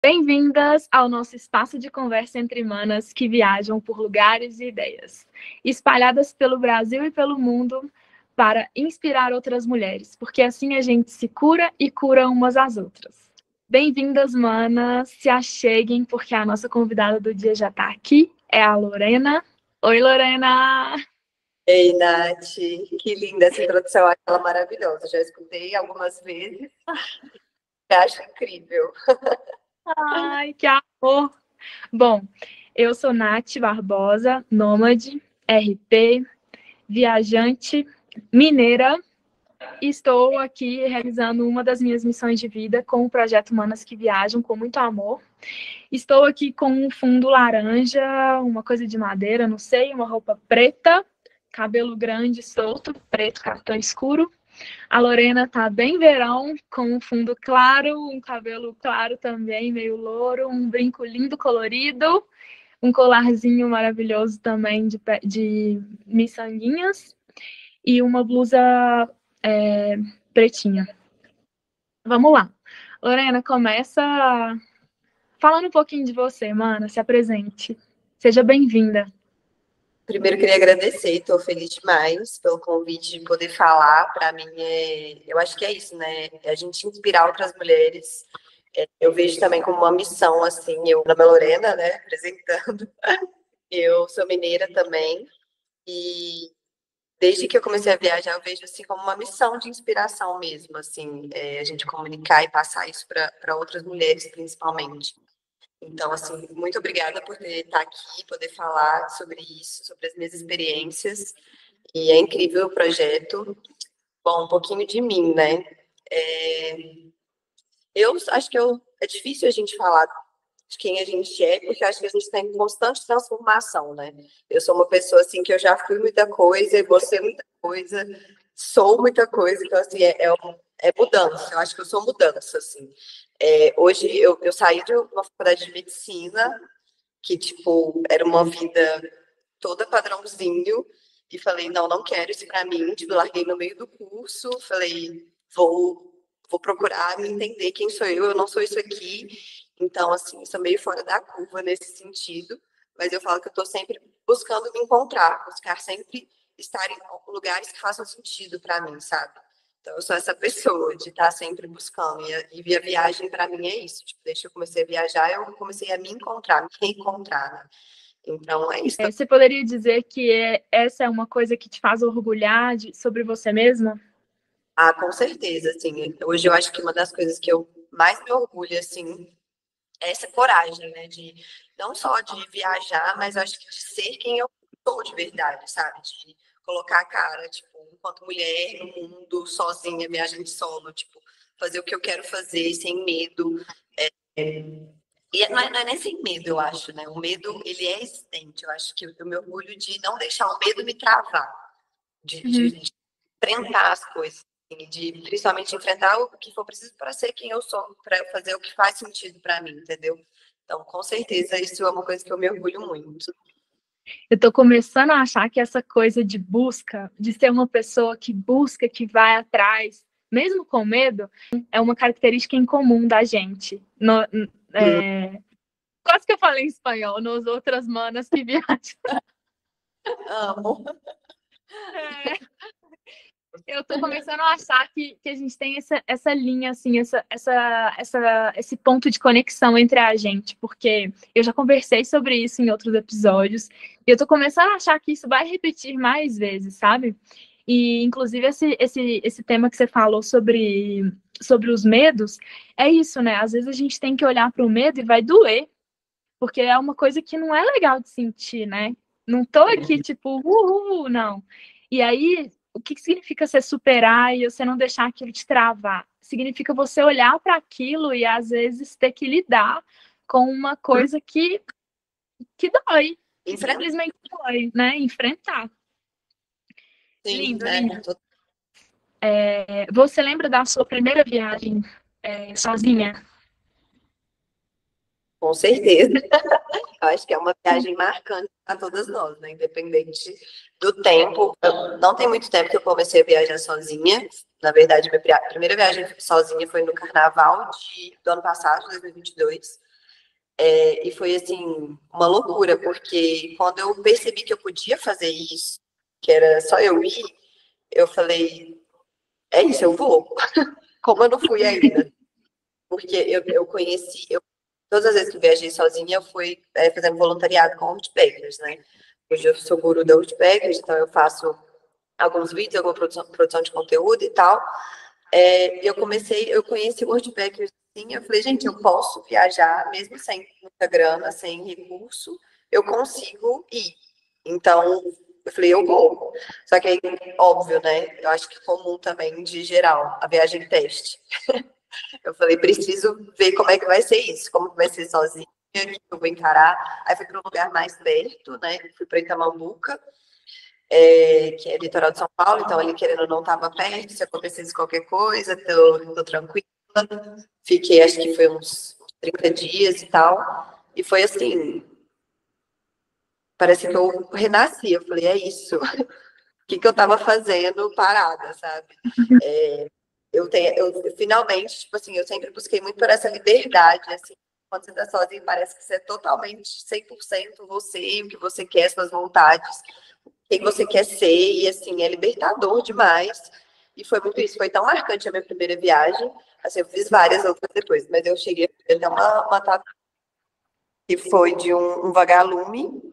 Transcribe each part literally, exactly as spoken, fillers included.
Bem-vindas ao nosso espaço de conversa entre manas que viajam por lugares e ideias, espalhadas pelo Brasil e pelo mundo para inspirar outras mulheres, porque assim a gente se cura e cura umas às outras. Bem-vindas, manas, se acheguem, porque a nossa convidada do dia já está aqui, é a Lorena. Oi, Lorena! Ei, Nath, que linda essa introdução, aquela maravilhosa. Já escutei algumas vezes, eu acho incrível. Ai, que amor! Bom, eu sou Nath Barbosa, nômade, R P, viajante, mineira, e estou aqui realizando uma das minhas missões de vida com o projeto Manas que Viajam, com muito amor. Estou aqui com um fundo laranja, uma coisa de madeira, não sei, uma roupa preta, cabelo grande, solto, preto, cartão escuro. A Lorena tá bem verão, com um fundo claro, um cabelo claro também, meio louro, um brinco lindo, colorido, um colarzinho maravilhoso também de, de miçanguinhas e uma blusa é, pretinha. Vamos lá. Lorena, começa falando um pouquinho de você, mana, se apresente. Seja bem-vinda. Primeiro, queria agradecer, estou feliz demais pelo convite de poder falar. Para mim, é... eu acho que é isso, né? É a gente inspirar outras mulheres. É, eu vejo também como uma missão, assim, eu, meu nome é Lorena, né, apresentando. Eu sou mineira também, e desde que eu comecei a viajar, eu vejo assim como uma missão de inspiração mesmo, assim, é, a gente comunicar e passar isso para outras mulheres, principalmente. Então, assim, muito obrigada por ter, estar aqui, poder falar sobre isso, sobre as minhas experiências. E é incrível o projeto. Bom, um pouquinho de mim, né? É, eu acho que eu, é difícil a gente falar de quem a gente é, porque eu acho que a gente está em constante transformação, né? Eu sou uma pessoa, assim, que eu já fui muita coisa, e você muita coisa, sou muita coisa, então, assim, é, é, um, é mudança. Eu acho que eu sou mudança, assim. É, hoje eu, eu saí de uma faculdade de medicina, que, tipo, era uma vida toda padrãozinho, e falei, não, não quero isso para mim. Tipo, larguei no meio do curso, falei, vou, vou procurar me entender quem sou eu, eu não sou isso aqui. Então, assim, sou meio fora da curva nesse sentido, mas eu falo que eu estou sempre buscando me encontrar, buscar sempre estar em lugares que façam sentido para mim, sabe? Então, eu sou essa pessoa de estar sempre buscando. E a, e a viagem, para mim, é isso. Tipo, desde que eu comecei a viajar, eu comecei a me encontrar, me reencontrar, né? Então, é isso. É, você poderia dizer que é, essa é uma coisa que te faz orgulhar de, sobre você mesma? Ah, com certeza, assim. Hoje eu acho que uma das coisas que eu mais me orgulho, assim, é essa coragem, né? De não só de viajar, mas acho que de ser quem eu sou de verdade, sabe? De colocar a cara, tipo, enquanto mulher no mundo, sozinha, viajando solo, tipo, fazer o que eu quero fazer sem medo. E não é, não é nem sem medo, eu acho, né? O medo, ele é existente. Eu acho que eu, eu me orgulho de não deixar o medo me travar, de, de, Uhum. de enfrentar as coisas, assim, de principalmente enfrentar o que for preciso para ser quem eu sou, para fazer o que faz sentido para mim, entendeu? Então, com certeza, isso é uma coisa que eu me orgulho muito. Eu tô começando a achar que essa coisa de busca, de ser uma pessoa que busca, que vai atrás, mesmo com medo, é uma característica em comum da gente. No, é... Quase que eu falei em espanhol, nos outras manas que viajam. Amo. É. Eu tô começando a achar que, que a gente tem essa, essa linha, assim, essa, essa, essa, esse ponto de conexão entre a gente, porque eu já conversei sobre isso em outros episódios, e eu tô começando a achar que isso vai repetir mais vezes, sabe? E, inclusive, esse, esse, esse tema que você falou sobre, sobre os medos, é isso, né? Às vezes a gente tem que olhar para o medo e vai doer, porque é uma coisa que não é legal de sentir, né? Não tô aqui, tipo, uhul, não. E aí, o que significa você superar e você não deixar aquilo te travar? Significa você olhar para aquilo e, às vezes, ter que lidar com uma coisa que, que dói, que Enfrentar, simplesmente dói, né? Enfrentar. sim, Lindo, né? lindo. É, você lembra da sua primeira viagem é, sozinha? Com certeza. Eu acho que é uma viagem marcante para todas nós, né? Independente do tempo. Eu, não tem muito tempo que eu comecei a viajar sozinha. Na verdade, minha primeira viagem sozinha foi no carnaval de, do ano passado, dois mil e vinte e dois. É, e foi, assim, uma loucura, porque quando eu percebi que eu podia fazer isso, que era só eu ir, eu falei, é isso, eu vou. Como eu não fui ainda, porque eu, eu conheci, eu, todas as vezes que eu viajei sozinha, eu fui é, fazendo voluntariado com Outbackers, né? Hoje eu sou guru da Outbackers, então eu faço alguns vídeos, alguma produção, produção de conteúdo e tal. É, eu comecei, eu conheci o Outbackers assim, eu falei, gente, eu posso viajar, mesmo sem muita grana, sem recurso, eu consigo ir. Então, eu falei, eu vou. Só que aí, óbvio, né? Eu acho que é comum também, de geral, a viagem teste. Eu falei, preciso ver como é que vai ser isso, como que vai ser sozinha, o que eu vou encarar. Aí fui para um lugar mais perto, né? Fui para Itamambuca, é, que é litoral de São Paulo, então ali querendo ou não estava perto, se acontecesse qualquer coisa, tô, tô tranquila. Fiquei, acho que foi uns trinta dias e tal. E foi assim, parece que eu renasci. Eu falei, é isso. O que, que eu estava fazendo parada, sabe? É, eu tenho, eu finalmente, tipo assim, eu sempre busquei muito por essa liberdade, assim, quando você tá sozinho, parece que você é totalmente cem por cento você, o que você quer, suas vontades, quem você quer ser, e assim, é libertador demais. E foi muito isso, foi tão marcante a minha primeira viagem, assim, eu fiz várias outras depois, mas eu cheguei a até uma, uma tatu que foi de um, um vagalume,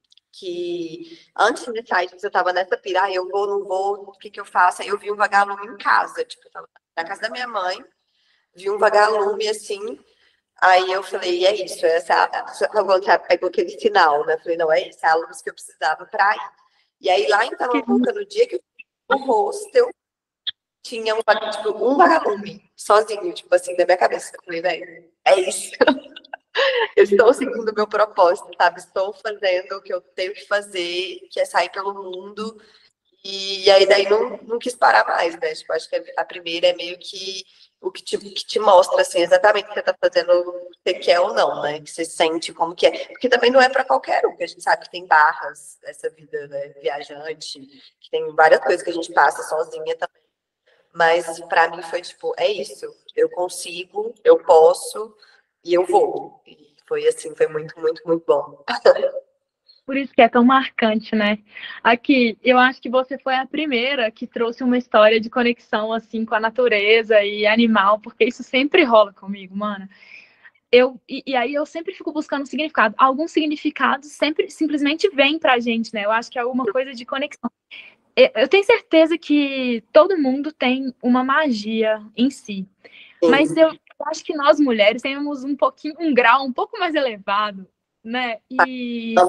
que antes de sair, eu estava nessa pira, ah, eu vou, não vou, o que que eu faço? Aí eu vi um vagalume em casa, tipo, eu tava na casa da minha mãe, vi um vagalume assim, aí eu falei, é isso, essa, a vontade pegou aquele sinal, né? Falei, não, é isso, é a luz que eu precisava para ir. E aí lá em Que Tamambuca, no dia que eu fui no hostel, tinha um, tipo, um vagalume, sozinho, tipo assim, na minha cabeça. Eu falei, velho, é isso. Eu estou seguindo o meu propósito, sabe? Estou fazendo o que eu tenho que fazer, que é sair pelo mundo. E aí daí não, não quis parar mais, né? Tipo, acho que a primeira é meio que o que te, que te mostra, assim, exatamente o que você está fazendo, o que você quer ou não, né? Que você sente como que é. Porque também não é para qualquer um, que a gente sabe que tem barras, essa vida, né? Viajante, que tem várias coisas que a gente passa sozinha também. Mas para mim foi tipo, é isso. Eu consigo, eu posso e eu vou. E foi assim, foi muito, muito, muito bom. por isso que é tão marcante, né? Aqui, eu acho que você foi a primeira que trouxe uma história de conexão assim com a natureza e animal, porque isso sempre rola comigo, mano. Eu, e, e aí eu sempre fico buscando significado. Alguns significados sempre simplesmente vêm pra gente, né? Eu acho que é alguma coisa de conexão. Eu tenho certeza que todo mundo tem uma magia em si, mas Sim. eu acho que nós mulheres temos um pouquinho, um grau um pouco mais elevado, né? E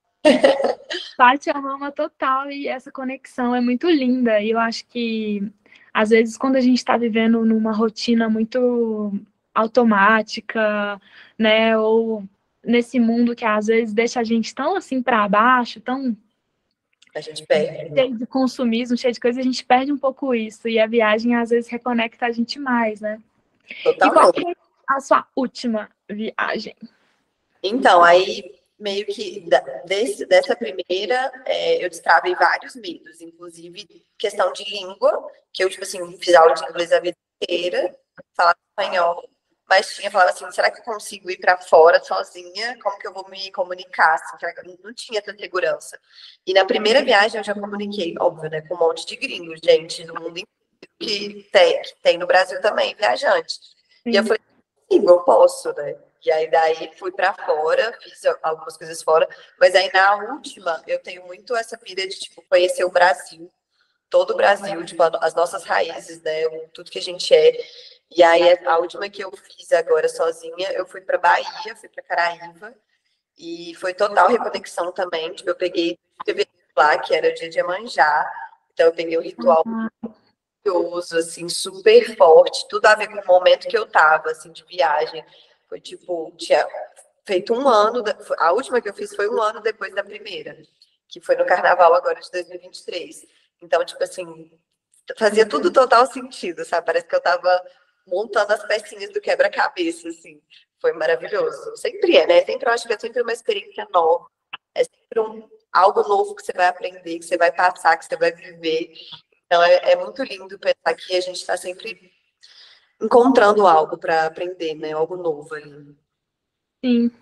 Paty é uma alma total e essa conexão é muito linda. E eu acho que, às vezes, quando a gente está vivendo numa rotina muito automática, né? Ou nesse mundo que às vezes deixa a gente tão assim para baixo, tão A gente perde. cheio de consumismo, cheio de coisa, a gente perde um pouco isso. E a viagem às vezes reconecta a gente mais, né? E qual Totalmente. foi a sua última viagem? Então, aí meio que da- desse, dessa primeira, é, eu destravei vários medos, inclusive questão de língua, que eu, tipo assim, fiz aula de inglês a vida inteira, falava espanhol, mas tinha, falava assim, será que eu consigo ir para fora sozinha? Como que eu vou me comunicar? Assim, será que eu não tinha essa segurança. E na primeira viagem eu já comuniquei, óbvio, né, com um monte de gringos, gente do mundo inteiro, que tem, que tem no Brasil também, viajante. E eu Sim. falei, sim, eu posso, né? E aí daí fui para fora, fiz algumas coisas fora, mas aí na última eu tenho muito essa pira de tipo conhecer o Brasil, todo o Brasil, tipo as nossas raízes, né? Tudo que a gente é. E aí a última que eu fiz agora sozinha, eu fui para Bahia, fui para Caraíva e foi total reconexão também. Tipo, eu peguei lá que era o dia de Iemanjá, então eu peguei o ritual religioso, assim, super forte, tudo a ver com o momento que eu tava, assim, de viagem. Foi tipo, tinha feito um ano, a última que eu fiz foi um ano depois da primeira, que foi no carnaval agora de dois mil e vinte e três. Então, tipo assim, fazia tudo total sentido, sabe? Parece que eu tava montando as pecinhas do quebra-cabeça, assim. Foi maravilhoso. Sempre é, né? Sempre eu acho que é sempre uma experiência nova. É sempre um, algo novo que você vai aprender, que você vai passar, que você vai viver. Então, é, é muito lindo pensar que a gente está sempre encontrando algo para aprender, né? Algo novo ali. Sim.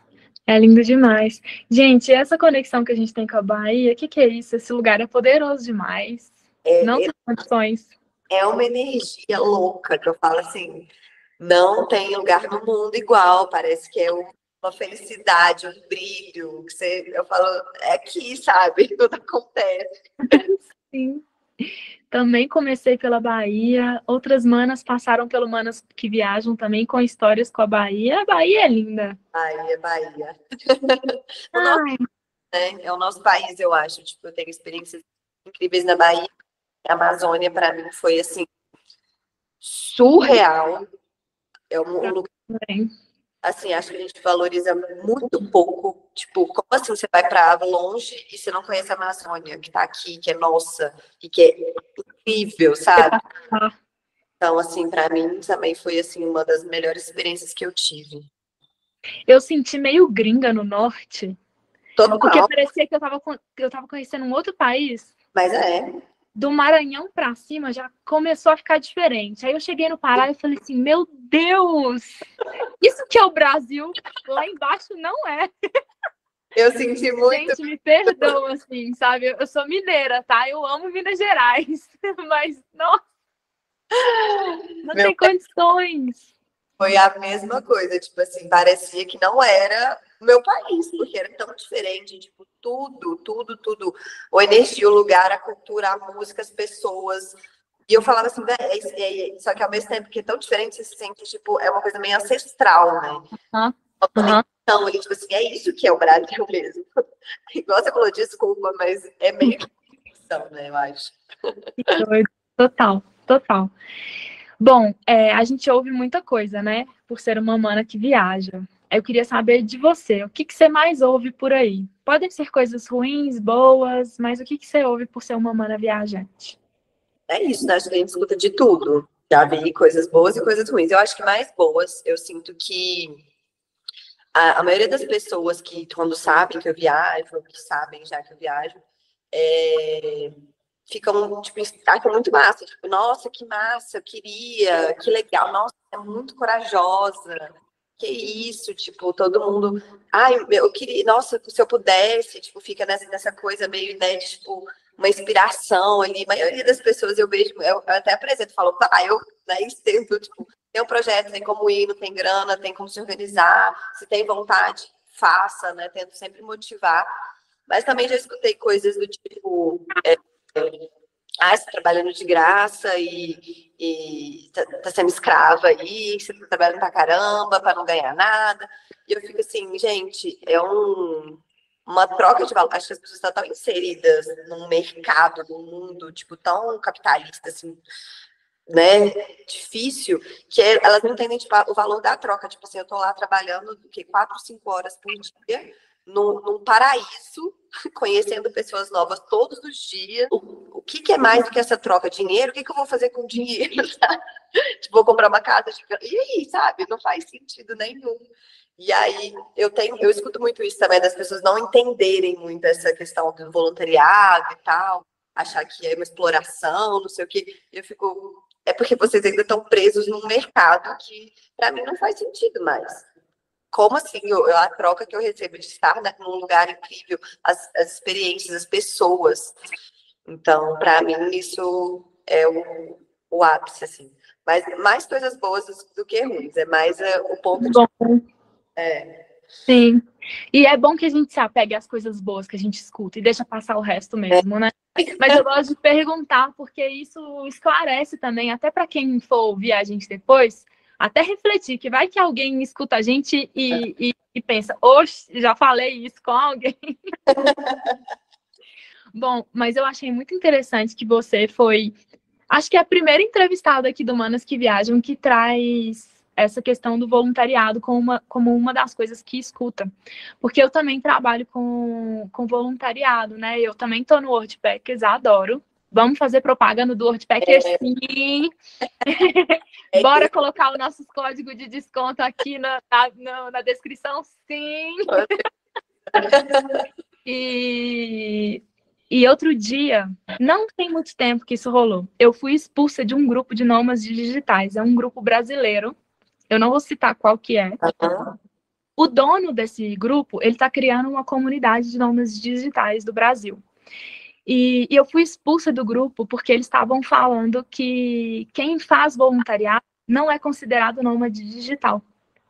É lindo demais. Gente, essa conexão que a gente tem com a Bahia, o que que é isso? Esse lugar é poderoso demais. Não É, é tem condições. é uma energia louca que eu falo assim, não tem lugar no mundo igual, parece que é um- uma felicidade, um brilho, que você, eu falo, é aqui, sabe? Tudo acontece. Sim. Também comecei pela Bahia. Outras manas passaram pelo Manas que Viajam também com histórias com a Bahia. A Bahia é linda. Bahia, Bahia. O nosso, Ai, né, é o nosso país, eu acho. Tipo, eu tenho experiências incríveis na Bahia. A Amazônia, para mim, foi assim, surreal. É um, um lugar, também. assim, acho que a gente valoriza muito pouco. Tipo, como assim você vai para longe e você não conhece a Amazônia, que tá aqui, que é nossa, e que é incrível, sabe? Então, assim, para mim também foi assim uma das melhores experiências que eu tive. Eu senti meio gringa no norte, porque Total, parecia que eu tava, con- que eu tava conhecendo um outro país. mas é. Do Maranhão pra cima já começou a ficar diferente. Aí eu cheguei no Pará e falei assim: Meu Deus, isso que é o Brasil, lá embaixo não é. Eu senti muito. Gente, me perdoa, assim, sabe? Eu sou mineira, tá? Eu amo Minas Gerais, mas não, não Meu tem condições. Foi a mesma coisa, tipo assim, parecia que não era o meu país, porque era tão diferente, tipo, tudo, tudo, tudo. A energia, o lugar, a cultura, a música, as pessoas. E eu falava assim, "Véi, é isso- é- é-" só que ao mesmo tempo que é tão diferente, você se sente, tipo, é uma coisa meio ancestral, né? Aham, Uma aham. conexão ali, tipo assim, é isso que é o Brasil mesmo. Igual você falou, desculpa, mas é meio que conexão, né, eu acho. Que doido. Total, total. Bom, é, a gente ouve muita coisa, né? Por ser uma mana que viaja. Eu queria saber de você, o que que você mais ouve por aí? Podem ser coisas ruins, boas, mas o que que você ouve por ser uma mana viajante? É isso, né? Acho que a gente escuta de tudo. Já vi coisas boas e coisas ruins. Eu acho que mais boas, eu sinto que A, a maioria das pessoas que, quando sabem que eu viajo, ou que sabem já que eu viajo, é, ficam, tipo, acham muito massa. Tipo, nossa, que massa, eu queria, que legal, nossa, é muito corajosa. Que isso, tipo, todo mundo. Ai, eu queria, nossa, se eu pudesse, tipo, fica nessa, nessa coisa meio, né, de, tipo, uma inspiração ali. A maioria das pessoas eu vejo, eu, eu até apresento, falo, tá, eu, né, entendo, tipo, tem um projeto, tem como ir, não tem grana, tem como se organizar, se tem vontade, faça, né? Tento sempre motivar. Mas também já escutei coisas do tipo, é, ah, você tá trabalhando de graça e, e tá, tá sendo escrava aí, você tá trabalhando pra caramba, pra não ganhar nada. E eu fico assim, gente, é um, uma troca de valor. Acho que as pessoas estão tão inseridas num mercado, num mundo, tipo, tão capitalista, assim, né, difícil, que elas não entendem tipo, o valor da troca. Tipo assim, eu tô lá trabalhando do que quatro, cinco horas por dia, num, num paraíso, conhecendo pessoas novas todos os dias. O, o que, que é mais do que essa troca? Dinheiro? O que, que eu vou fazer com dinheiro? Sabe? Tipo, vou comprar uma casa de... E aí, sabe? Não faz sentido nenhum. E aí, eu tenho, eu escuto muito isso também, das pessoas não entenderem muito essa questão do voluntariado e tal, achar que é uma exploração, não sei o quê. Eu fico, é porque vocês ainda estão presos num mercado que, para mim, não faz sentido mais. Como assim? Eu, a troca que eu recebo de estar né, num lugar incrível, as, as experiências, as pessoas. Então, para mim, isso é o, o ápice, assim. Mas mais coisas boas do que ruins. É mais é, o ponto de. Bom, É, sim. E é bom que a gente se apegue às coisas boas que a gente escuta e deixa passar o resto é, mesmo, né? Mas eu gosto de perguntar, porque isso esclarece também, até para quem for ouvir a gente depois, até refletir, que vai que alguém escuta a gente e, e, e pensa, oxe, já falei isso com alguém. Bom, mas eu achei muito interessante que você foi, acho que é a primeira entrevistada aqui do Manas que Viajam que traz essa questão do voluntariado como uma, como uma das coisas que escuta. Porque eu também trabalho com, com voluntariado, né? Eu também estou no WordPackers, adoro. Vamos fazer propaganda do WordPackers, sim. é, Bora colocar os nossos códigos de desconto aqui na, na, na descrição, sim. E, e outro dia, não tem muito tempo que isso rolou. Eu fui expulsa de um grupo de nômades digitais. É um grupo brasileiro. Eu não vou citar qual que é. o dono desse grupo, ele está criando uma comunidade de nômades digitais do Brasil. E, e eu fui expulsa do grupo porque eles estavam falando que quem faz voluntariado não é considerado nômade digital.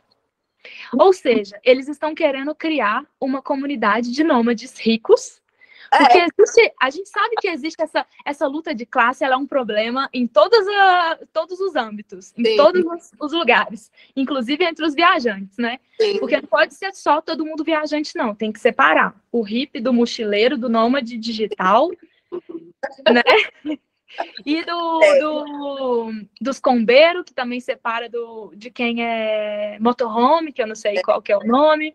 Ou seja, eles estão querendo criar uma comunidade de nômades ricos, porque É, existe, a gente sabe que existe essa, essa luta de classe, ela é um problema em todas a, todos os âmbitos, em sim, todos os, os lugares, inclusive entre os viajantes, né? sim. Porque não pode ser só todo mundo viajante, não. Tem que separar o hippie do mochileiro, do nômade digital, né? E do, É, do, dos combeiros, que também separa do, de quem é motorhome, que eu não sei qual que é o nome,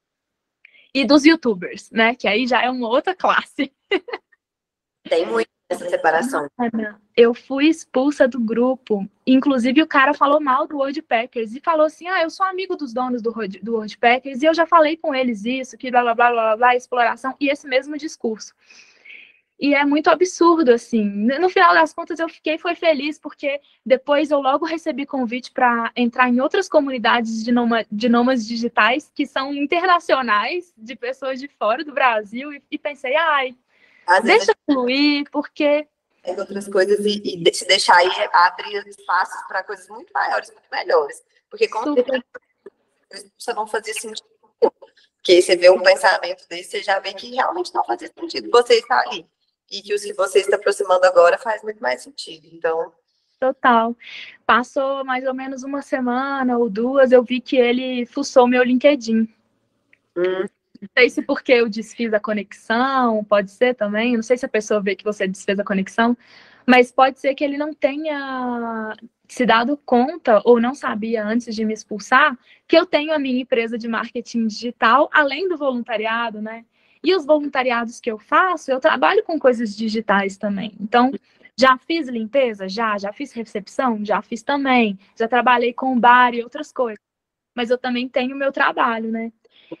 e dos youtubers, né? Que aí já é uma outra classe. tem muito essa separação. Ana, eu fui expulsa do grupo. Inclusive, o cara falou mal do Worldpackers e falou assim: ah, eu sou amigo dos donos do, World- do Worldpackers e eu já falei com eles isso, que blá blá blá blá blá, exploração, e esse mesmo discurso. E é muito absurdo, assim. No final das contas, eu fiquei foi feliz, porque depois eu logo recebi convite para entrar em outras comunidades de, noma, de nômades digitais que são internacionais, de pessoas de fora do Brasil, e, e pensei, ai, Às vezes deixa fluir, porque a gente pega outras coisas e, e se deixar aí abre espaços para coisas muito maiores, muito melhores. Porque com super certeza isso não fazia sentido. Porque você vê um pensamento desse, você já vê que realmente não fazia sentido você estar ali. E que os que você está aproximando agora faz muito mais sentido. Então, total. Passou mais ou menos uma semana ou duas, eu vi que ele fuçou meu LinkedIn. hum, Não sei se porque eu desfiz a conexão, pode ser também. Não sei se a pessoa vê que você desfez a conexão, mas pode ser que ele não tenha se dado conta ou não sabia antes de me expulsar que eu tenho a minha empresa de marketing digital, além do voluntariado, né? E os voluntariados que eu faço, eu trabalho com coisas digitais também. Então, já fiz limpeza? Já. Já fiz recepção? Já fiz também. Já trabalhei com bar e outras coisas. Mas eu também tenho o meu trabalho, né?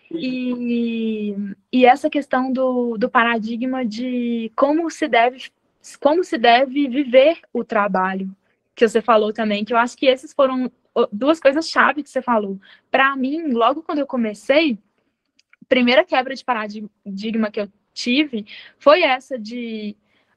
E, e essa questão do, do paradigma de como se deve como se deve viver o trabalho, que você falou também, que eu acho que esses foram duas coisas chave que você falou. Para mim, logo quando eu comecei, a primeira quebra de paradigma que eu tive foi essa de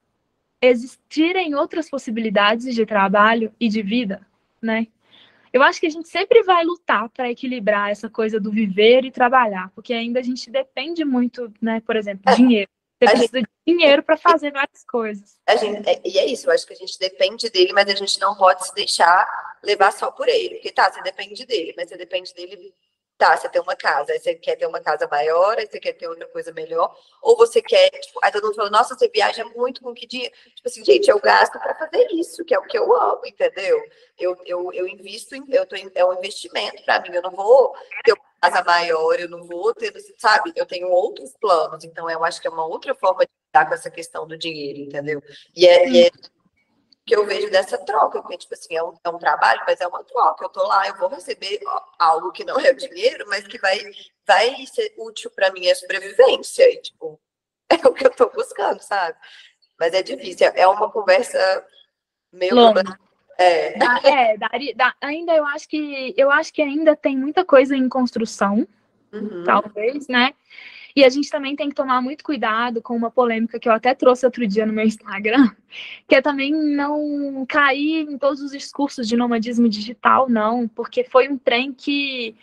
existirem outras possibilidades de trabalho e de vida, né? Eu acho que a gente sempre vai lutar para equilibrar essa coisa do viver e trabalhar, porque ainda a gente depende muito, né? Por exemplo, dinheiro. Você a gente, precisa de dinheiro para fazer várias coisas. a gente, é, e é isso, eu acho que a gente depende dele, mas a gente não pode se deixar levar só por ele. Porque tá, você depende dele, mas você depende dele. Tá, você tem uma casa, aí você quer ter uma casa maior, aí você quer ter outra coisa melhor, ou você quer, tipo, aí todo mundo fala, nossa, você viaja muito com que dinheiro? Tipo assim, gente, eu gasto para fazer isso, que é o que eu amo, entendeu? Eu, eu, eu invisto, em, eu tô em, é um investimento para mim, eu não vou ter uma casa maior, eu não vou ter, sabe? Eu tenho outros planos, então eu acho que é uma outra forma de lidar com essa questão do dinheiro, entendeu? E é, e é que eu vejo dessa troca, porque, tipo assim, é um, é um trabalho, mas é uma troca. Eu tô lá, eu vou receber algo que não é dinheiro, mas que vai, vai ser útil para minha sobrevivência. E, tipo, é o que eu tô buscando, sabe? Mas é difícil, é uma conversa meio Longo. problema. É. Da, é, daria, da, ainda eu acho que eu acho que ainda tem muita coisa em construção, Uhum. talvez, né? E a gente também tem que tomar muito cuidado com uma polêmica que eu até trouxe outro dia no meu Instagram, que é também não cair em todos os discursos de nomadismo digital, não, porque foi um trem que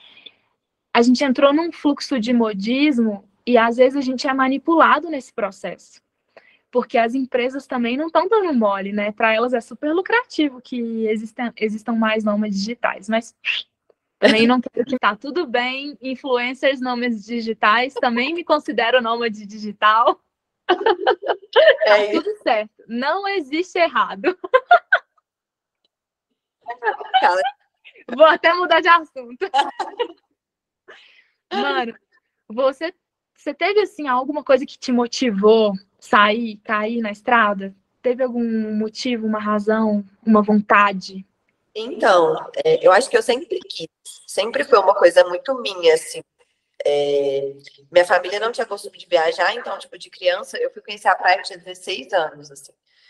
a gente entrou num fluxo de modismo e às vezes a gente é manipulado nesse processo. Porque as empresas também não estão dando mole, né? Para elas é super lucrativo que existam, existam mais nômades digitais, mas também não quero que tá tudo bem. Influencers nômades digitais, também me considero nômade digital. Tá É isso, tudo certo. Não existe errado. cara. Vou até mudar de assunto. Mano, você, você teve, assim, alguma coisa que te motivou sair, cair na estrada? Teve algum motivo, uma razão, uma vontade? Então, é, eu acho que eu sempre quis, sempre foi uma coisa muito minha, assim. É, minha família não tinha costume de viajar, então, tipo, de criança, eu fui conhecer a praia, eu tinha dezesseis anos, assim.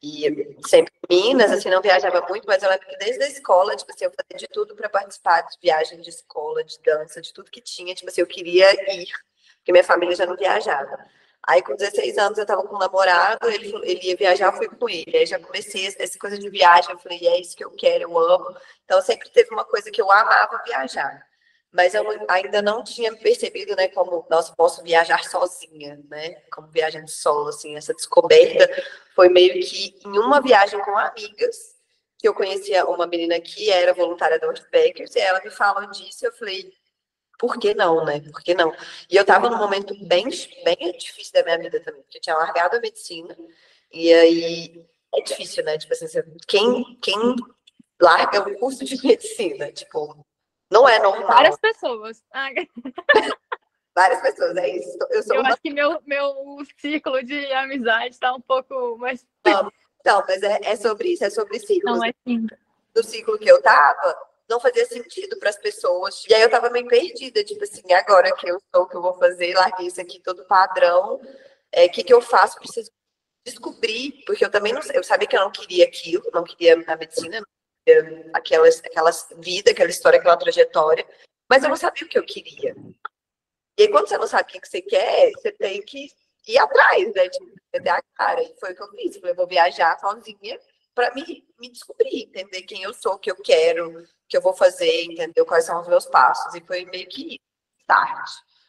E sempre em Minas, assim, não viajava muito, mas eu lembro que desde a escola, tipo assim, eu fazia de tudo para participar de viagem de escola, de dança, de tudo que tinha, tipo assim, eu queria ir, porque minha família já não viajava. Aí, com dezesseis anos, eu tava com um namorado, ele, ele ia viajar, eu fui com ele. Aí já comecei essa coisa de viagem, eu falei, é isso que eu quero, eu amo. Então, sempre teve uma coisa que eu amava viajar. Mas eu ainda não tinha percebido, né, como, nossa, posso viajar sozinha, né, como viagem de solo, assim, essa descoberta foi meio que em uma viagem com amigas, que eu conhecia uma menina que era voluntária da Outbackers, e ela me falou disso, e eu falei, por que não, né, por que não? E eu estava num momento bem, bem difícil da minha vida também, porque eu tinha largado a medicina, e aí é difícil, né, tipo assim, quem, quem larga o curso de medicina, tipo, não é normal. Várias pessoas. Ah, Várias pessoas, é isso. Eu sou eu uma... acho que meu, meu ciclo de amizade está um pouco mais. Não, não, mas é, é sobre isso, é sobre ciclos. Não, é sim. No ciclo que eu tava, não fazia sentido para as pessoas. E aí eu tava meio perdida, tipo assim, agora que eu sou o que eu vou fazer, larguei isso aqui todo padrão, é, o que, que eu faço? Preciso descobrir, porque eu também não eu sabia que eu não queria aquilo, não queria a medicina, não queria aquelas, aquelas vida, aquela história, aquela trajetória, mas eu não sabia o que eu queria. E aí, quando você não sabe o que que você quer, você tem que ir atrás, né? Tipo, meter a cara. E foi o que eu fiz. Eu vou viajar sozinha para me, me descobrir, entender quem eu sou, o que eu quero, o que eu vou fazer, entender quais são os meus passos. E foi meio que start.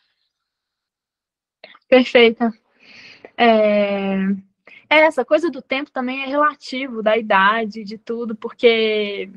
Perfeita. É... é, essa coisa do tempo também é relativo, da idade, de tudo, porque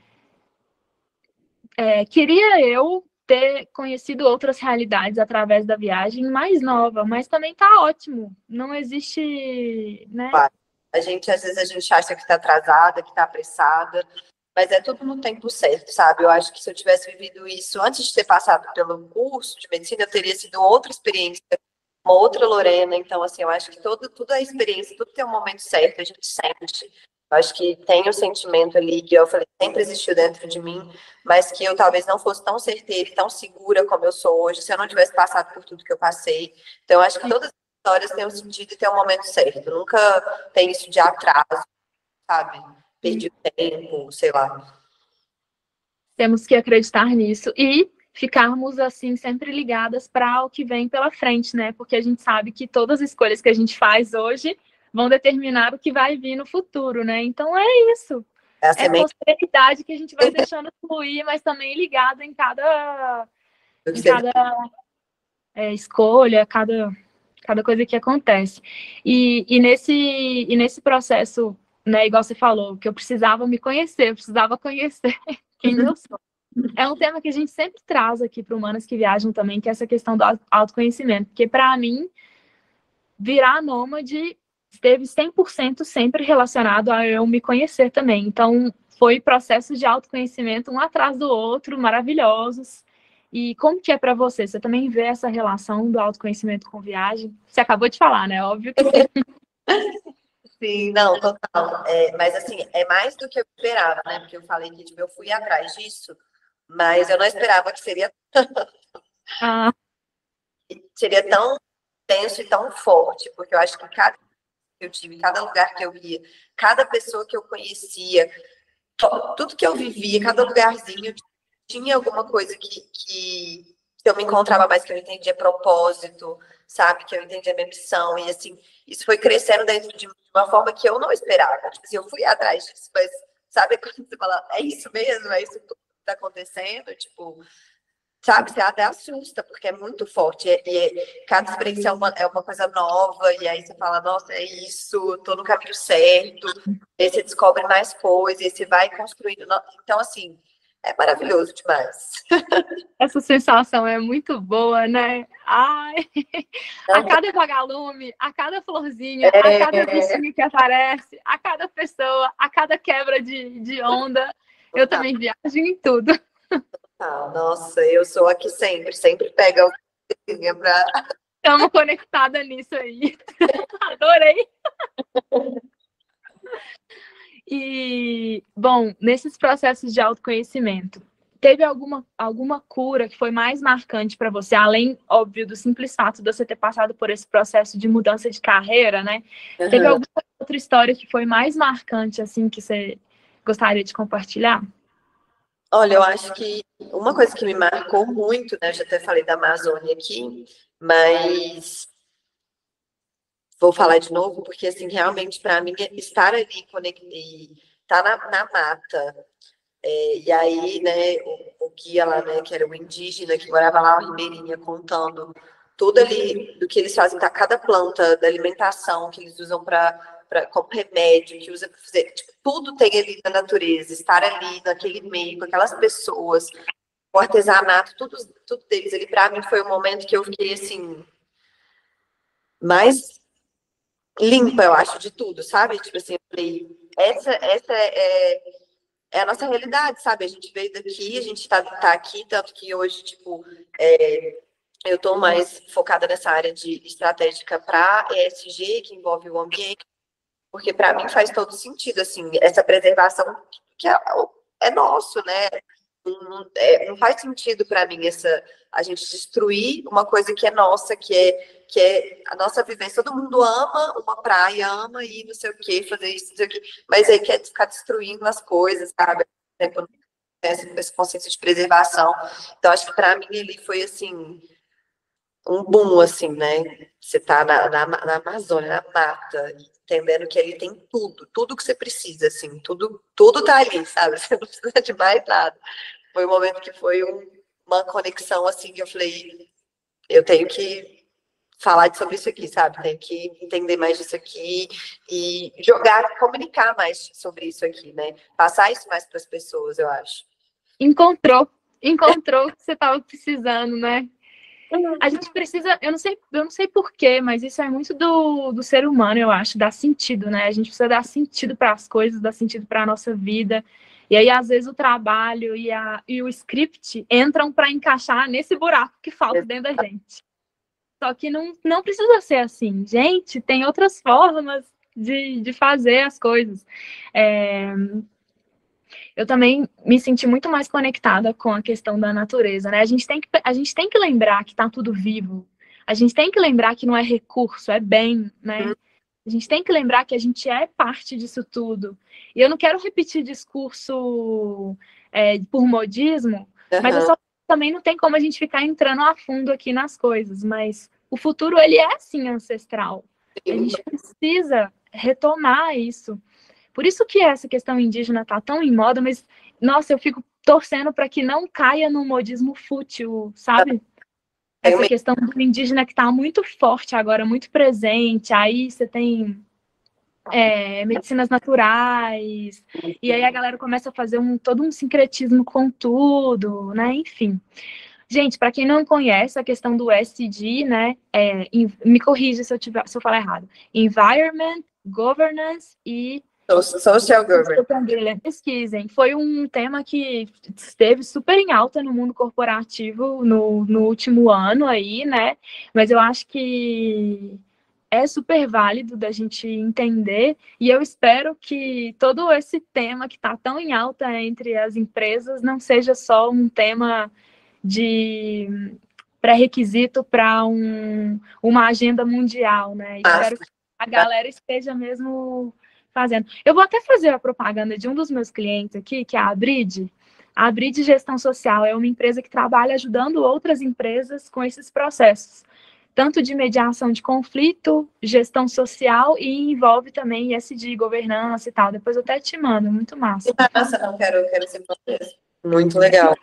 é, queria eu ter conhecido outras realidades através da viagem mais nova, mas também tá ótimo. Não existe, né? A gente, às vezes, a gente acha que está atrasada, que está apressada, mas é tudo no tempo certo, sabe? Eu acho que se eu tivesse vivido isso antes de ter passado pelo curso de medicina, eu teria sido outra experiência, uma outra Lorena. Então, assim, eu acho que todo, tudo é experiência, tudo tem um momento certo, a gente sente. Eu acho que tem o sentimento ali que eu falei, sempre existiu dentro de mim, mas que eu talvez não fosse tão certeira e tão segura como eu sou hoje, se eu não tivesse passado por tudo que eu passei. Então, eu acho que todas as histórias têm um sentido e têm um momento certo. Nunca tem isso de atraso, sabe? Perdi o tempo, sei lá. Temos que acreditar nisso e ficarmos assim sempre ligadas para o que vem pela frente, né? Porque a gente sabe que todas as escolhas que a gente faz hoje vão determinar o que vai vir no futuro, né? Então é isso. É a É com semente serenidade que a gente vai deixando fluir, mas também ligado em cada, que em você cada é, escolha, cada, cada coisa que acontece. E, e, nesse, e nesse processo, né, igual você falou, que eu precisava me conhecer, eu precisava conhecer quem eu sou. É um tema que a gente sempre traz aqui para Humanas que Viajam também, que é essa questão do autoconhecimento. Porque, para mim, virar nômade esteve cem por cento sempre relacionado a eu me conhecer também. Então, foi processos de autoconhecimento um atrás do outro, maravilhosos. E como que é para você? Você também vê essa relação do autoconhecimento com viagem? Você acabou de falar, né? Óbvio que sim. Sim, não, total. É, mas assim, é mais do que eu esperava, né? Porque eu falei que tipo, eu fui atrás disso, mas eu não esperava que seria, Ah, seria tão tenso e tão forte, porque eu acho que cada que eu tive, cada lugar que eu ia, cada pessoa que eu conhecia, to- tudo que eu vivia, cada lugarzinho tinha alguma coisa que, que eu me encontrava mais, que eu entendia propósito, sabe? Que eu entendia minha missão. E assim, isso foi crescendo dentro de mim de uma forma que eu não esperava. Tipo assim, eu fui atrás disso, mas sabe quando você fala, é isso mesmo, é isso que está acontecendo? Tipo, sabe, você até assusta, porque é muito forte. E, e cada experiência é uma, é uma coisa nova, e aí você fala, nossa, é isso, tô no caminho certo. E aí você descobre mais coisas, e você vai construindo. Então, assim, é maravilhoso demais. essa sensação é muito boa, né? Ai, a cada vagalume, a cada florzinha, a cada É, bichinho que aparece, a cada pessoa, a cada quebra de, de onda, eu também viajo em tudo. ah, nossa, eu sou aqui sempre, sempre pega alguém pra. Estamos conectadas nisso aí. Adorei. E, bom, nesses processos de autoconhecimento, teve alguma, alguma cura que foi mais marcante para você, além, óbvio, do simples fato de você ter passado por esse processo de mudança de carreira, né? Uhum. Teve alguma outra história que foi mais marcante, assim, que você gostaria de compartilhar? Olha, eu acho que uma coisa que me marcou muito, né? Eu já até falei da Amazônia aqui, mas vou falar de novo, porque, assim, realmente, para mim, estar ali, estar na, na mata, é, e aí, né, o, o guia lá, né, que era o indígena, que morava lá, o Ribeirinha, contando tudo ali do que eles fazem, tá? Cada planta, da alimentação que eles usam para como remédio, que usa para fazer, tipo, tudo tem ali na natureza, estar ali naquele meio, com aquelas pessoas, o artesanato, tudo, tudo deles ali, para mim, foi um momento que eu fiquei, assim, mais limpa, eu acho, de tudo, sabe? Tipo assim, eu falei, essa, essa é, é a nossa realidade, sabe? A gente veio daqui, a gente tá, tá aqui, tanto que hoje, tipo, é, eu tô mais focada nessa área de estratégica para E S G, que envolve o ambiente, porque para mim faz todo sentido, assim, essa preservação que é, é nosso, né? Não, é, não faz sentido para mim essa a gente destruir uma coisa que é nossa, que é, que é a nossa vivência. Todo mundo ama uma praia, ama ir não sei o quê, fazer isso, não sei o quê, mas aí quer ficar destruindo as coisas, sabe? Essa, esse conceito de preservação. Então, acho que para mim ele foi assim um boom, assim, né? Você tá na, na, na Amazônia, na mata, entendendo que ali tem tudo, tudo que você precisa, assim, tudo, tudo tá ali, sabe? Você não precisa de mais nada. Foi um momento que foi um, uma conexão, assim, que eu falei, eu tenho que falar sobre isso aqui, sabe? Tenho que entender mais disso aqui e jogar, comunicar mais sobre isso aqui, né? Passar isso mais para as pessoas, eu acho. Encontrou, encontrou o que você estava precisando, né? A gente precisa, eu não sei, eu não sei porquê, mas isso é muito do, do ser humano, eu acho, dar sentido, né? A gente precisa dar sentido para as coisas, dar sentido para a nossa vida. E aí, às vezes, o trabalho e, a, e o script entram para encaixar nesse buraco que falta dentro da gente. Só que não, não precisa ser assim. Gente, tem outras formas de, de fazer as coisas. É... Eu também me senti muito mais conectada com a questão da natureza, né? A gente tem que, a gente tem que lembrar que está tudo vivo. A gente tem que lembrar que não é recurso, é bem, né? A gente tem que lembrar que a gente é parte disso tudo. E eu não quero repetir discurso é, por modismo, uhum. Mas eu só, também não tem como a gente ficar entrando a fundo aqui nas coisas. Mas o futuro, ele é, sim, ancestral. A gente precisa retomar isso. Por isso que essa questão indígena está tão em moda, mas, nossa, eu fico torcendo para que não caia no modismo fútil, sabe? Essa questão do indígena que está muito forte agora, muito presente. Aí você tem é, medicinas naturais, e aí a galera começa a fazer um, todo um sincretismo com tudo, né? Enfim. Gente, para quem não conhece a questão do S D, né? É, me corrija se eu, tiver, se eu falar errado. Environment, Governance e Social Governance. Pesquisem. Foi um tema que esteve super em alta no mundo corporativo no, no último ano aí, né? Mas eu acho que é super válido da gente entender, e eu espero que todo esse tema que está tão em alta entre as empresas não seja só um tema de pré-requisito para um, uma agenda mundial, né? Espero que a galera esteja mesmo fazendo. Eu vou até fazer a propaganda de um dos meus clientes aqui, que é a Abrid. A Abrid Gestão Social é uma empresa que trabalha ajudando outras empresas com esses processos, tanto de mediação de conflito, gestão social, e envolve também I S D, governança e tal. Depois eu até te mando, muito massa. Massa, não quero, quero ser muito legal.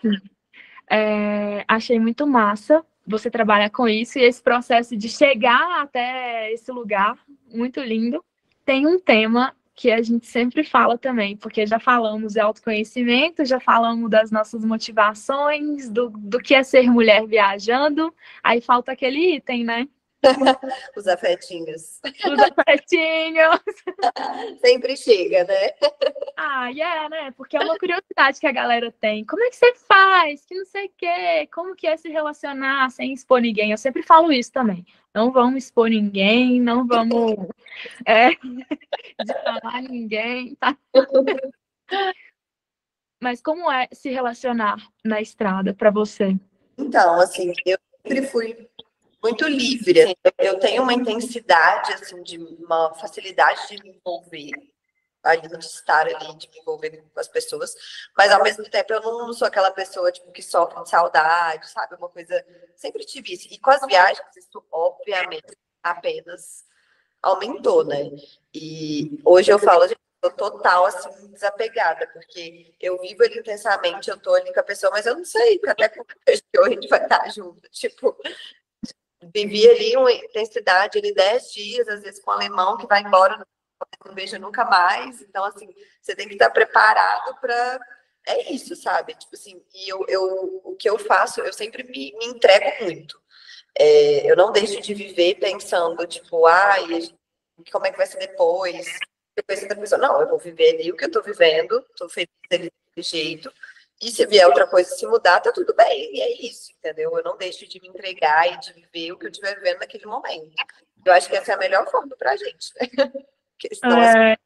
É, achei muito massa você trabalhar com isso e esse processo de chegar até esse lugar, muito lindo. Tem um tema que a gente sempre fala também, porque já falamos de autoconhecimento, já falamos das nossas motivações, do, do que é ser mulher viajando, aí falta aquele item, né? Os afetinhos. Os afetinhos. Sempre chega, né? Ah, yeah, né? Porque é uma curiosidade que a galera tem. Como é que você faz? Que não sei o quê. Como que é se relacionar sem expor ninguém? Eu sempre falo isso também. Não vamos expor ninguém, não vamos é, difamar ninguém, tá? Mas como é se relacionar na estrada para você? Então, assim, eu sempre fui muito livre. Assim, eu tenho uma intensidade, assim, de uma facilidade de me envolver ali, de estar ali, de me envolver com as pessoas, mas ao mesmo tempo eu não sou aquela pessoa, tipo, que sofre de saudade, sabe? Uma coisa, sempre tive isso. E com as viagens, isso obviamente apenas aumentou, né? E hoje eu falo, gente, eu tô total, assim, desapegada, porque eu vivo ali intensamente, eu tô ali com a pessoa, mas eu não sei, porque até com que a gente vai estar junto, tipo, vivi ali uma intensidade ali dez dias, às vezes com o alemão que vai embora, não vejo nunca mais. Então, assim, você tem que estar preparado para. É isso, sabe? Tipo assim, e eu, eu, o que eu faço, eu sempre me, me entrego muito. É, eu não deixo de viver pensando, tipo, ai, como é que vai ser depois? Depois outra pessoa. Não, eu vou viver ali o que eu tô vivendo, tô feliz ali desse jeito. E se vier outra coisa se mudar, tá tudo bem. E é isso, entendeu? Eu não deixo de me entregar e de viver o que eu estiver vivendo naquele momento. Eu acho que essa é a melhor forma pra gente, né? Porque senão as É,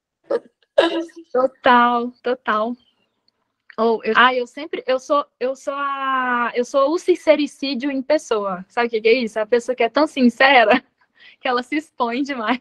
total, total. Ou eu, ah, eu sempre, eu sou, eu sou a, eu sou o sincericídio em pessoa. Sabe o que que é isso? A pessoa que é tão sincera que ela se expõe demais.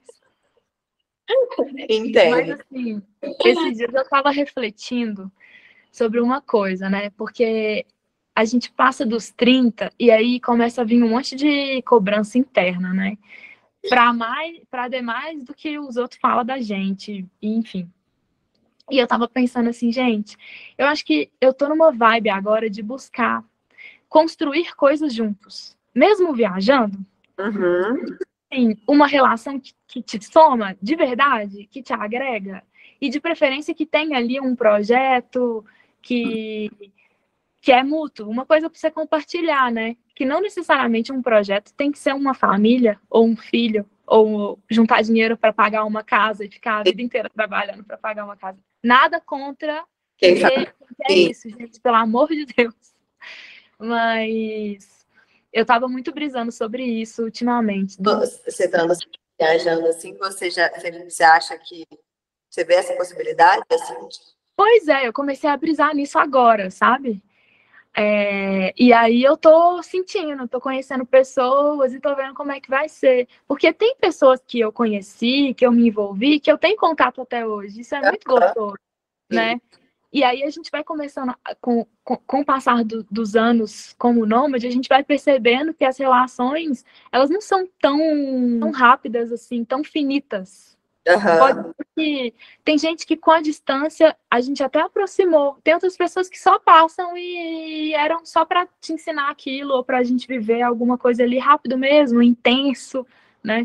Mas entendo. assim, esses dias eu estava refletindo sobre uma coisa, né? Porque a gente passa dos trinta e aí começa a vir um monte de cobrança interna, né? Para mais, para demais do que os outros falam da gente, enfim. E eu tava pensando assim, gente, eu acho que eu tô numa vibe agora de buscar construir coisas juntos. Mesmo viajando, Uhum. sim, uma relação que, que te soma de verdade, que te agrega, e de preferência que tenha ali um projeto que, que é mútuo, uma coisa para você compartilhar, né? Que não necessariamente um projeto tem que ser uma família, ou um filho, ou juntar dinheiro para pagar uma casa e ficar a vida inteira trabalhando para pagar uma casa. Nada contra Quem quem fala quer, quem quer isso, gente, pelo amor de Deus. Mas eu estava muito brisando sobre isso ultimamente. você estando viajando assim, você já você, você acha que você vê essa possibilidade assim? Pois é, eu comecei a brisar nisso agora, sabe? É, e aí eu tô sentindo, tô conhecendo pessoas e tô vendo como é que vai ser. Porque tem pessoas que eu conheci, que eu me envolvi, que eu tenho contato até hoje. Isso é muito gostoso, Sim. né? E aí a gente vai começando, com, com, com o passar do, dos anos como nômade, a gente vai percebendo que as relações, elas não são tão, tão rápidas assim, tão finitas. Pode Aham. ser que tem gente que com a distância a gente até aproximou. Tem outras pessoas que só passam e eram só para te ensinar aquilo ou para a gente viver alguma coisa ali rápido mesmo, intenso, né?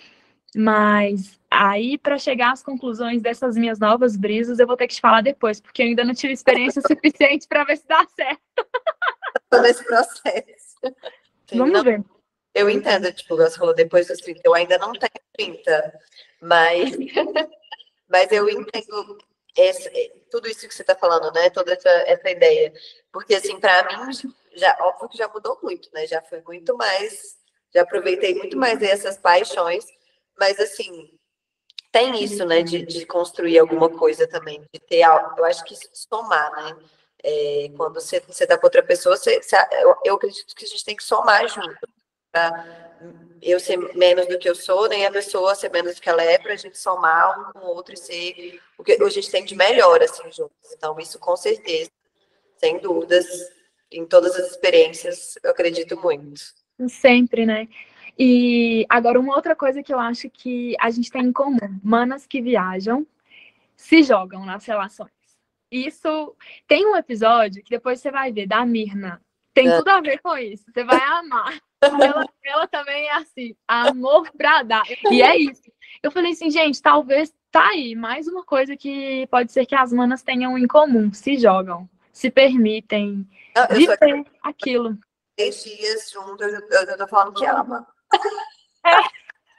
Mas aí para chegar às conclusões dessas minhas novas brisas, eu vou ter que te falar depois, porque eu ainda não tive experiência suficiente para ver se dá certo. Tô nesse processo. Sim, Vamos não, ver. eu entendo, tipo, você falou depois dos trinta, eu ainda não tenho trinta, mas, mas eu entendo esse, tudo isso que você está falando, né? Toda essa, essa ideia. Porque, assim, para mim, já, óbvio que já mudou muito, né? Já foi muito mais, já aproveitei muito mais essas paixões, mas, assim, tem isso, né, de, de construir alguma coisa também, de ter algo, eu acho que isso somar, né? É, quando você, você tá com outra pessoa, você, você- eu, eu acredito que a gente tem que somar junto, pra eu ser menos do que eu sou, nem a pessoa ser menos do que ela é, para a gente somar um com o outro e ser o que a gente tem de melhor, assim, juntos. Então, isso com certeza, sem dúvidas, em todas as experiências, eu acredito muito. Sempre, né? E agora, uma outra coisa que eu acho que a gente tem em comum: manas que viajam se jogam nas relações. Isso tem um episódio que depois você vai ver, da Mirna. Tem tudo a ver com isso. Você vai amar. Ela, ela também é assim, amor pra dar. E é isso. Eu falei assim, gente, talvez tá aí mais uma coisa que pode ser que as manas tenham em comum. Se jogam, se permitem Eu, eu sou viver aquilo. três dias juntos, eu, eu, eu tô falando que ama. É,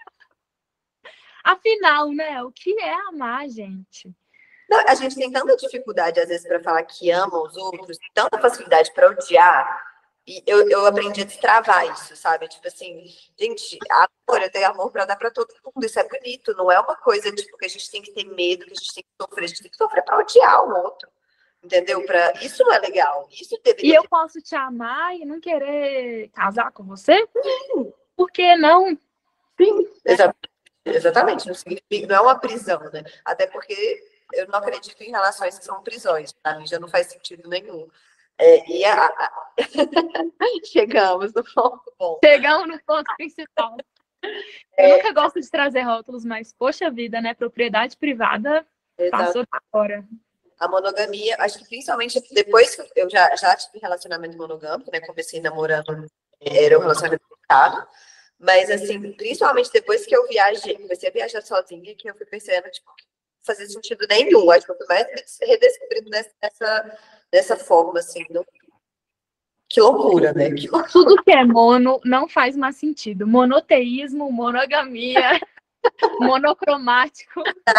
afinal, né? O que é amar, gente? Não, a gente tem tanta dificuldade, às vezes, para falar que ama os outros, tanta facilidade para odiar, e eu, eu aprendi a destravar isso, sabe? Tipo assim, gente, amor, eu tenho amor para dar para todo mundo, isso é bonito, não é uma coisa tipo que a gente tem que ter medo, que a gente tem que sofrer, a gente tem que sofrer para odiar o outro. entendeu? Pra... Isso não é legal. Isso E deveria eu ser. posso te amar e não querer casar com você? Por que não? Sim, exa- exatamente. Não significa, não é uma prisão, né? Até porque eu não acredito em relações que são prisões. Para mim já não faz sentido nenhum. É, e a- a- chegamos no ponto bom. Chegamos no ponto principal. Eu nunca gosto de trazer rótulos, mas, poxa vida, né? Propriedade privada Exato. passou da hora. A monogamia, acho que principalmente depois que eu já, já tive relacionamento monogâmico, né? Comecei namorando, era um relacionamento fechado. Mas, assim, principalmente depois que eu viajei, comecei a viajar sozinha, que eu fui percebendo, tipo, que não fazia sentido nenhum. Acho que eu fui mais me redescobrindo dessa, dessa forma, assim. Não... Que loucura, né? Que loucura. Tudo que é mono não faz mais sentido. Monoteísmo, monogamia, monocromático.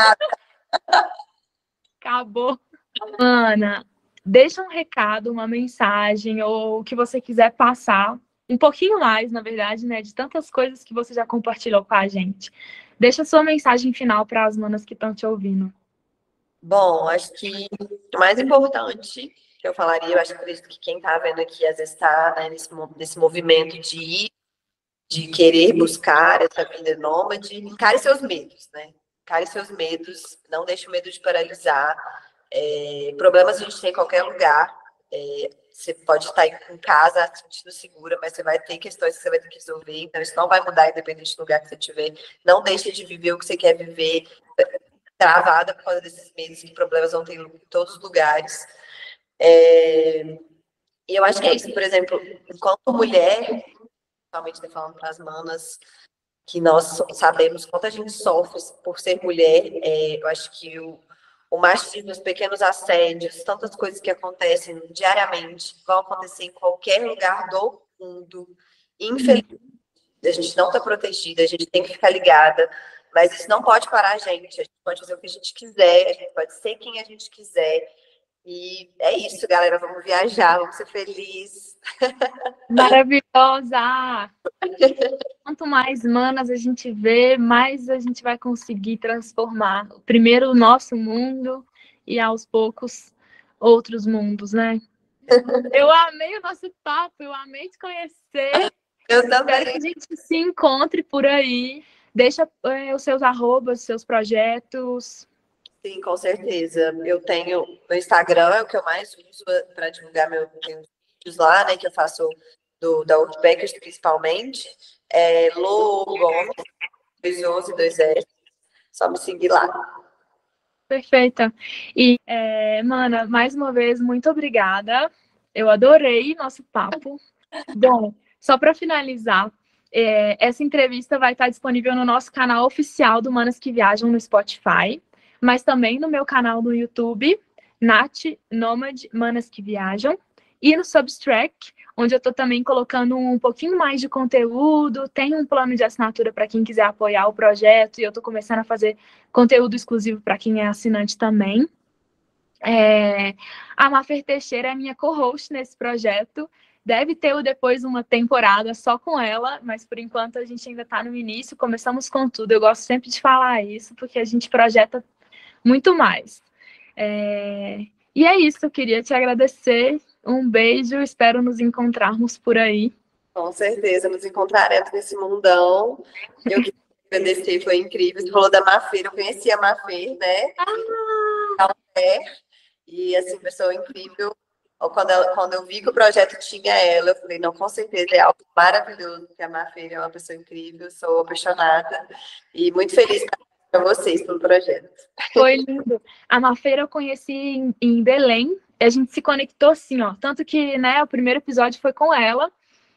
Acabou. Ana, deixa um recado, uma mensagem, ou o que você quiser passar. Um pouquinho mais, na verdade, né? De tantas coisas que você já compartilhou com a gente. Deixa a sua mensagem final para as manas que estão te ouvindo. Bom, acho que o mais importante que eu falaria, eu acho que acredito que quem está vendo aqui às vezes está, né, nesse, nesse movimento de ir, de querer buscar essa vida nômade, encare seus medos, né? Encare seus medos, não deixe o medo de paralisar. É, problemas a gente tem em qualquer lugar. É, você pode estar em casa se sentindo segura, mas você vai ter questões que você vai ter que resolver, então isso não vai mudar independente do lugar que você estiver. Não deixe de viver o que você quer viver, travada por causa desses medos, que problemas vão ter em todos os lugares. É, e eu acho que é isso, por exemplo, enquanto mulher, principalmente falando para as manas, que nós sabemos quanto a gente sofre por ser mulher, é, eu acho que o, o machismo, os pequenos assédios, tantas coisas que acontecem diariamente, vão acontecer em qualquer lugar do mundo. Infelizmente, a gente não está protegida, a gente tem que ficar ligada, mas isso não pode parar a gente. A gente pode fazer o que a gente quiser, a gente pode ser quem a gente quiser. E é isso, galera. Vamos viajar, vamos ser felizes. Maravilhosa! Quanto mais manas a gente vê, mais a gente vai conseguir transformar. Primeiro o nosso mundo e aos poucos outros mundos, né? Eu amei o nosso papo, eu amei te conhecer. Eu também. Espero que a gente se encontre por aí. Deixa é, os seus arrobas, seus projetos. Sim, com certeza. Eu tenho no Instagram, é o que eu mais uso para divulgar meus vídeos lá, né? Que eu faço do, da Outbackers principalmente. É Lô Gomes, dois onze, dois S. Só me seguir lá. Perfeita. E, é, mana, mais uma vez, muito obrigada. Eu adorei nosso papo. Bom, só para finalizar, é, essa entrevista vai estar disponível no nosso canal oficial do Manas que Viajam no Spotify, mas também no meu canal no YouTube, Nath Nomad Manas que Viajam, e no Substract, onde eu estou também colocando um pouquinho mais de conteúdo, tem um plano de assinatura para quem quiser apoiar o projeto, e eu estou começando a fazer conteúdo exclusivo para quem é assinante também. É, a Mafer Teixeira é minha co-host nesse projeto. Deve ter depois uma temporada só com ela, mas por enquanto a gente ainda está no início, começamos com tudo. Eu gosto sempre de falar isso, porque a gente projeta muito mais. É, e é isso, eu queria te agradecer. Um beijo, espero nos encontrarmos por aí. Com certeza, nos encontraremos nesse mundão. Eu queria agradecer, foi incrível. Você falou da Mafer, eu conheci a Mafer, né? Ah! E, assim, pessoa incrível. Quando, ela, quando eu vi que o projeto tinha ela, eu falei, não, com certeza é algo maravilhoso, porque a Mafer é uma pessoa incrível, sou apaixonada e muito feliz para vocês pelo projeto. Foi lindo. A Mafeira eu conheci em, em Belém, a gente se conectou assim, ó, tanto que, né, o primeiro episódio foi com ela,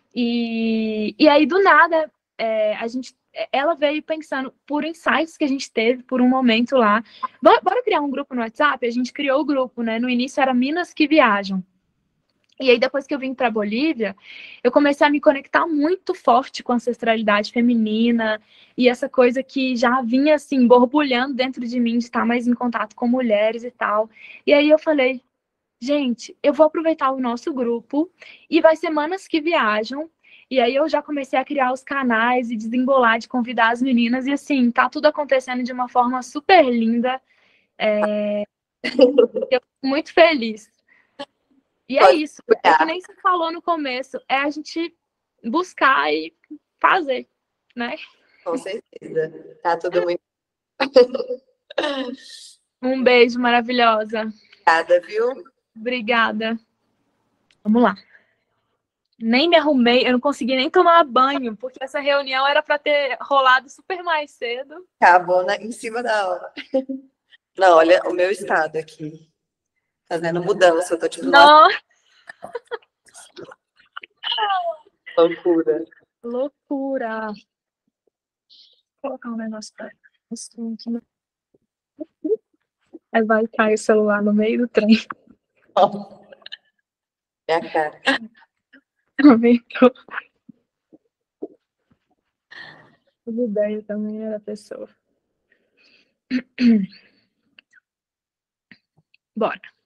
e, e aí do nada, é, a gente, ela veio pensando por insights que a gente teve por um momento lá, bora, bora criar um grupo no WhatsApp? A gente criou o grupo, né, no início era Minas que Viajam. E aí, depois que eu vim para Bolívia, eu comecei a me conectar muito forte com a ancestralidade feminina e essa coisa que já vinha, assim, borbulhando dentro de mim, de estar mais em contato com mulheres e tal. E aí eu falei, gente, eu vou aproveitar o nosso grupo e vai ser Manas que Viajam. E aí eu já comecei a criar os canais e desembolar de convidar as meninas. E assim, tá tudo acontecendo de uma forma super linda. É... Eu tô muito feliz. E é isso. É que nem você falou no começo. É a gente buscar e fazer, né? Com certeza. Tá tudo muito. Um beijo, maravilhosa. Obrigada, viu? Obrigada. Vamos lá. Nem me arrumei, eu não consegui nem tomar banho, porque essa reunião era para ter rolado super mais cedo. Acabou na, em cima da hora. Não, olha o meu estado aqui. Fazendo mudança, eu tô tipo uma Não, loucura. loucura. Vou colocar um negócio pra assim, aqui no- Aí vai cair o celular no meio do trem. Minha cara. Aumentou. As ideias também era a pessoa. Bora.